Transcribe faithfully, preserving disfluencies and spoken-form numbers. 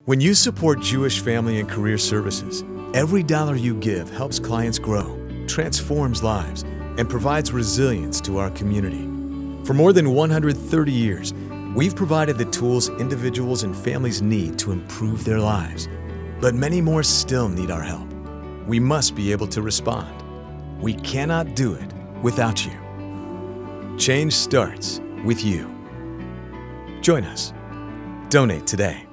When you support Jewish Family and Career Services, every dollar you give helps clients grow, transforms lives, and provides resilience to our community. For more than one hundred thirty years, we've provided the tools individuals and families need to improve their lives. But many more still need our help. We must be able to respond. We cannot do it without you. Change starts with you. Join us. Donate today.